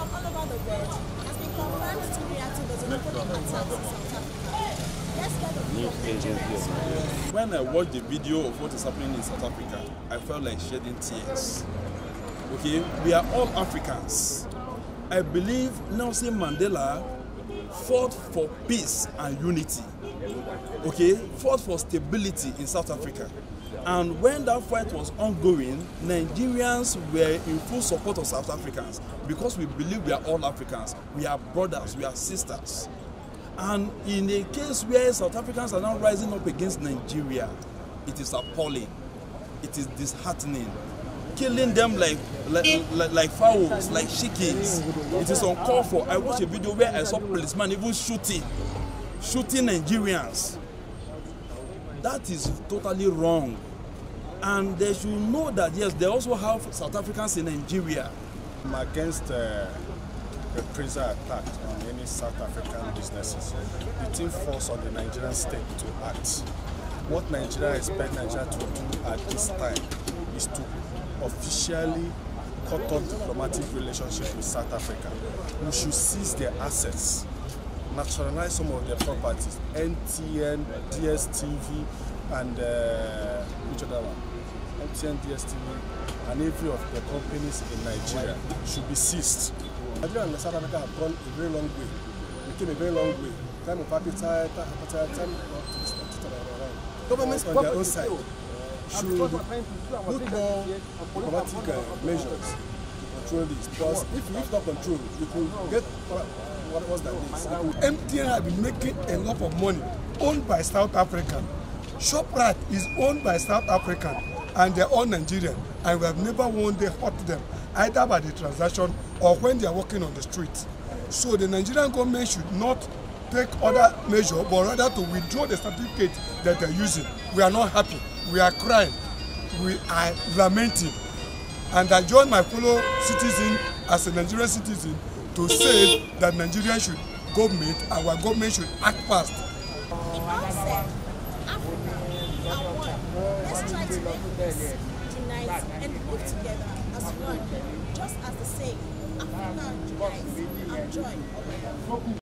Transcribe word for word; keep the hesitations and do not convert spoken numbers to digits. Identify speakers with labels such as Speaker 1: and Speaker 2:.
Speaker 1: from all over the world. It has been confirmed T V Reactive was opening attacks in South Africa. Let's get the view of Nigerians.
Speaker 2: When I watched the video of what is happening in South Africa, I felt like shedding tears. Okay, we are all Africans. I believe Nelson Mandela fought for peace and unity. Okay, fought for stability in South Africa. And when that fight was ongoing, Nigerians were in full support of South Africans because we believe we are all Africans. We are brothers, we are sisters. And in a case where South Africans are now rising up against Nigeria, it is appalling. It is disheartening. Killing them like like, like, like fowls, like chickens. It is uncalled for. I watched a video where I saw policemen even shooting, shooting Nigerians. That is totally wrong. And they should know that, yes, they also have South Africans in Nigeria.
Speaker 3: I'm against uh, reprisal attack on any South African businesses. The team force on the Nigerian state to act. What Nigeria expects Nigeria to do at this time is to officially cut off diplomatic relationship with South Africa. We should seize their assets, nationalize some of their properties, N T N, D S T V, and uh, which other one? M T N, D S T V, and every of the companies in Nigeria should be seized. Nigeria and South Africa have gone a very long way. We came a very long way. Time of appetite, appetite, time of governments on their own side should put more diplomatic uh, measures to control this. Because if you not control, you could get what was that this.
Speaker 4: M T N have been making a lot of money, owned by South African. Shoprite is owned by South African, and they're all Nigerian, and we have never one day hurt them, either by the transaction or when they are walking on the street. So the Nigerian government should not take other measure, but rather to withdraw the certificate that they're using. We are not happy. We are crying. We are lamenting. And I join my fellow citizen as a Nigerian citizen to say that Nigerian should government, our government should act fast.
Speaker 1: Let's try to make this unite and live together as one. Just as the saying, Africa unites and join.